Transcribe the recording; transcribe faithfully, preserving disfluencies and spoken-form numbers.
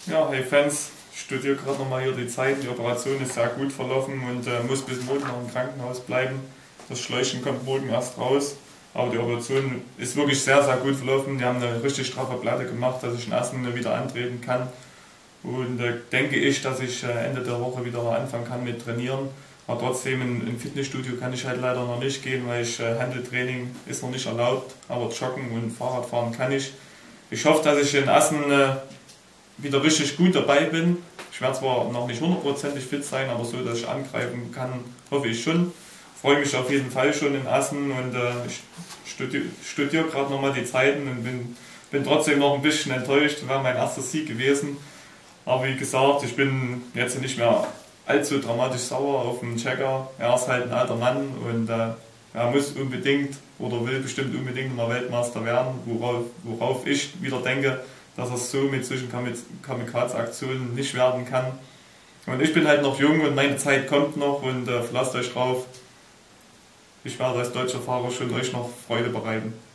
Ja, hey Fans, ich studiere gerade nochmal hier die Zeit. Die Operation ist sehr gut verlaufen und äh, muss bis morgen noch im Krankenhaus bleiben. Das Schläuchen kommt morgen erst raus. Aber die Operation ist wirklich sehr, sehr gut verlaufen. Die haben eine richtig straffe Platte gemacht, dass ich in Essen wieder antreten kann. Und äh, denke ich, dass ich äh, Ende der Woche wieder anfangen kann mit Trainieren. Aber trotzdem in, in Fitnessstudio kann ich halt leider noch nicht gehen, weil ich äh, Handeltraining ist noch nicht erlaubt. Aber Joggen und Fahrradfahren kann ich. Ich hoffe, dass ich in Essen äh, wieder richtig gut dabei bin. Ich werde zwar noch nicht hundertprozentig fit sein, aber so, dass ich angreifen kann, hoffe ich schon. Freue mich auf jeden Fall schon in Essen und äh, ich studiere, studiere gerade nochmal die Zeiten und bin, bin trotzdem noch ein bisschen enttäuscht. Das wäre mein erster Sieg gewesen. Aber wie gesagt, ich bin jetzt nicht mehr allzu dramatisch sauer auf den Checker. Er ist halt ein alter Mann und äh, er muss unbedingt oder will bestimmt unbedingt mal Weltmeister werden, worauf, worauf ich wieder denke, dass er so mit solchen Kamikaze-Aktionen nicht werden kann. Und ich bin halt noch jung und meine Zeit kommt noch und äh, verlasst euch drauf. Ich werde als deutscher Fahrer schon euch noch Freude bereiten.